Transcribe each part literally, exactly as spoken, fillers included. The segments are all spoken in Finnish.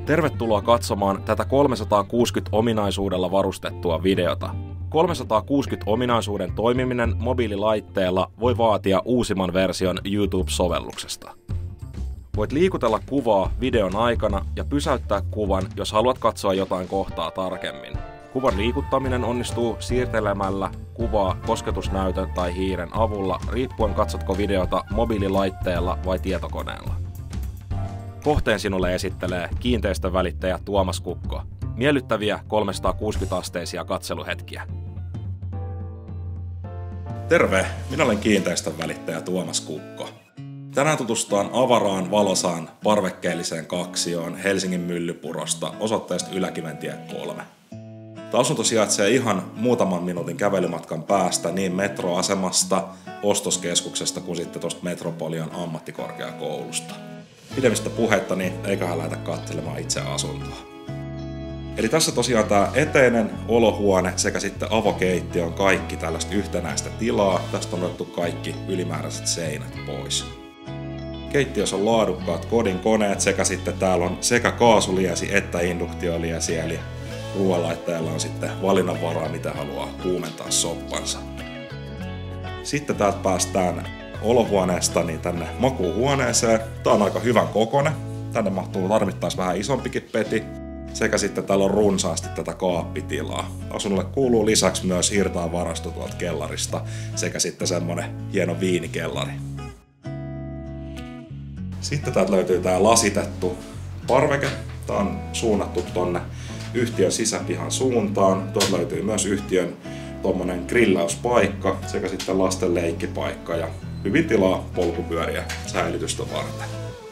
Tervetuloa katsomaan tätä kolmesataakuusikymmentä ominaisuudella varustettua videota. kolmesataakuusikymmentä ominaisuuden toimiminen mobiililaitteella voi vaatia uusimman version YouTube-sovelluksesta. Voit liikutella kuvaa videon aikana ja pysäyttää kuvan, jos haluat katsoa jotain kohtaa tarkemmin. Kuvan liikuttaminen onnistuu siirtelemällä kuvaa kosketusnäytön tai hiiren avulla, riippuen katsotko videota mobiililaitteella vai tietokoneella. Kohteen sinulle esittelee kiinteistönvälittäjä Tuomas Kukko. Miellyttäviä kolmesataakuusikymmentä-asteisia katseluhetkiä. Terve, minä olen kiinteistönvälittäjä Tuomas Kukko. Tänään tutustutaan avaraan, valosaan, parvekkeelliseen kaksioon Helsingin Myllypurosta osoitteesta Yläkiventie kolme. Tämä asunto sijaitsee ihan muutaman minuutin kävelymatkan päästä niin metroasemasta, ostoskeskuksesta kuin sitten tuosta Metropolian ammattikorkeakoulusta. Pidemmistä puhetta, niin eiköhän lähdetä katselemaan itse asuntoa. Eli tässä tosiaan tämä eteinen olohuone sekä sitten avokeittiö on kaikki tällaista yhtenäistä tilaa. Tästä on otettu kaikki ylimääräiset seinät pois. Keittiössä on laadukkaat kodin koneet sekä sitten täällä on sekä kaasuliesi että induktioliesi, eli ruoanlaittajalla on sitten valinnanvaraa, mitä haluaa kuumentaa soppansa. Sitten täältä päästään olohuoneesta niin tänne makuuhuoneeseen. Tää on aika hyvän kokoinen. Tänne mahtuu tarvittaessa vähän isompikin peti. Sekä sitten täällä on runsaasti tätä kaappitilaa. Asunnolle kuuluu lisäksi myös irtaavarasto tuolta kellarista sekä sitten semmonen hieno viinikellari. Sitten täältä löytyy tää lasitettu parveke. Tää on suunnattu tonne yhtiön sisäpihan suuntaan. Tuolta löytyy myös yhtiön tommonen grillauspaikka sekä sitten lasten leikkipaikka ja hyvin tilaa polkupyöriä säilytystä varten.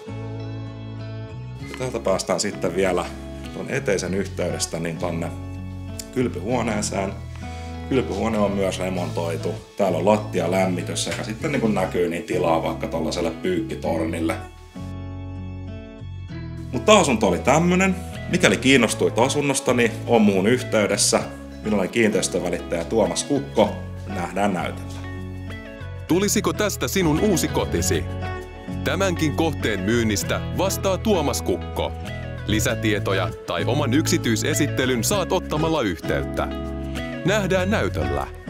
Ja täältä päästään sitten vielä tuon eteisen yhteydestä niin tonne kylpyhuoneeseen. Kylpyhuone on myös remontoitu. Täällä on lattialämmitys sekä sitten niin kuin näkyy niin tilaa vaikka tollaselle pyykkitornille. Mutta asunto oli tämmönen. Mikäli kiinnostuit asunnosta, niin on muun yhteydessä. Minä olen kiinteistönvälittäjä Tuomas Kukko. Nähdään näytöllä. Tulisiko tästä sinun uusi kotisi? Tämänkin kohteen myynnistä vastaa Tuomas Kukko. Lisätietoja tai oman yksityisesittelyn saat ottamalla yhteyttä. Nähdään näytöllä.